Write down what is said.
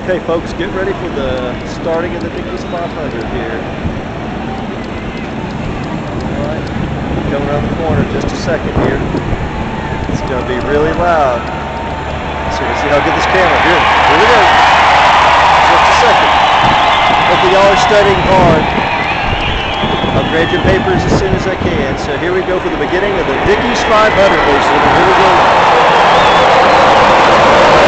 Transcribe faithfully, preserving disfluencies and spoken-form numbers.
Okay, folks, get ready for the starting of the Dickies five hundred here. All right, coming around the corner in just a second here. It's going to be really loud. So we'll see how good this camera. Here, here we go. Just a second. Hopefully y'all are studying hard. I'll grade your papers as soon as I can. So here we go for the beginning of the Dickies five hundred, ladies and gentlemen. Here we go.